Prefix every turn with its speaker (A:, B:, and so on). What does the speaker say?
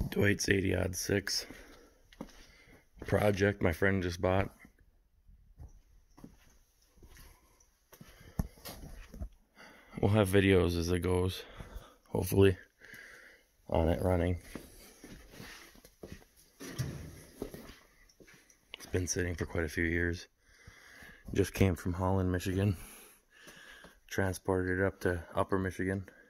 A: Deutz 80-06 project my friend just bought. We'll have videos as it goes, hopefully, on it running. It's been sitting for quite a few years. Just came from Holland, Michigan. Transported it up to Upper Michigan.